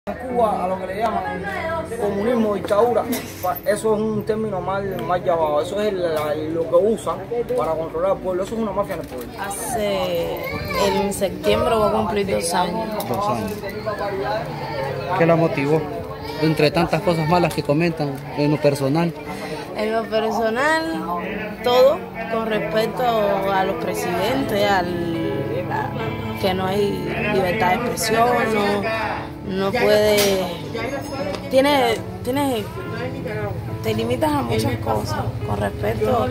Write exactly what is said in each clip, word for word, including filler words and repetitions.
En Cuba, a lo que le llaman comunismo, dictadura, eso es un término mal, mal llevado, eso es el, el, lo que usan para controlar al pueblo, eso es una mafia en el pueblo. Hace, en septiembre va a cumplir dos años. Dos años. ¿Qué la motivó? Entre tantas cosas malas que comentan en lo personal. En lo personal, todo con respecto a los presidentes, al, a, que no hay libertad de expresión, no, no puede, tiene, tiene, te limitas a muchas cosas con respecto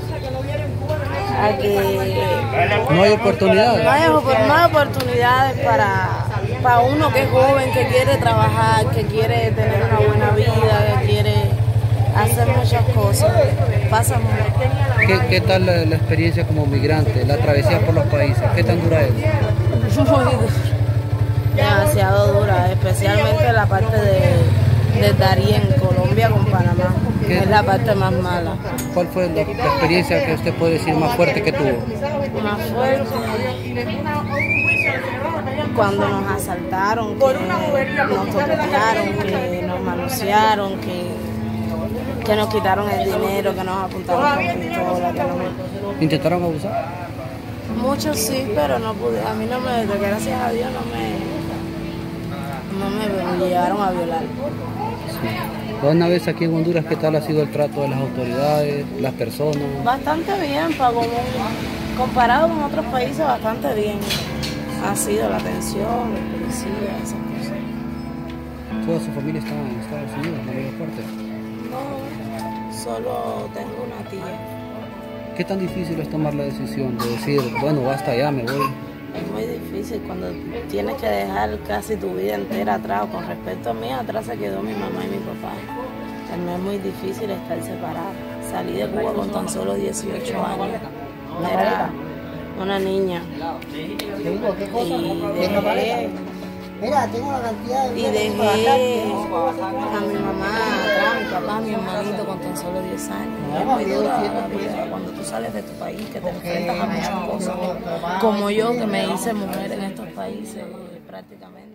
a que no hay oportunidades. No hay, no hay oportunidades para, para uno que es joven, que quiere trabajar, que quiere tener una buena vida, que quiere hacer muchas cosas. Pasa mucho. ¿Qué, qué tal la, la experiencia como migrante, la travesía por los países? ¿Qué tan dura es? Muy dura, demasiado dura, especialmente la parte de, de Darién, Colombia con Panamá. ¿Qué? Es la parte más mala. ¿Cuál fue la, la experiencia que usted puede decir más fuerte que tuvo? Más fuerte, cuando nos asaltaron, que nos torturaron, que nos manosearon, que, que nos quitaron el dinero, que nos apuntaron con pistola, que nos... ¿Intentaron abusar? Muchos sí, pero no pude, a mí no me, gracias a Dios no me, no me llegaron a violar. Sí. Una vez aquí en Honduras, ¿qué tal ha sido el trato de las autoridades, las personas? Bastante bien, para como, comparado con otros países, bastante bien. Ha sido la atención, la policía, esas cosas. ¿Toda su familia está en Estados Unidos, la mayor parte? No, solo tengo una tía. ¿Qué tan difícil es tomar la decisión de decir, bueno, basta ya, me voy? Es muy difícil cuando tienes que dejar casi tu vida entera atrás. Con respecto a mí, atrás se quedó mi mamá y mi papá. Es muy difícil estar separada. Salí de Cuba con tan solo dieciocho años. Era una niña. Y dejé, Mira, tengo la cantidad de... y dejé a mi mamá atrás, a mi papá, a mi hermanito con tan solo diez años. Es muy dura la vida cuando tú sales de tu país, que te enfrentas a muchas cosas. Como yo, que me hice mujer en estos países prácticamente.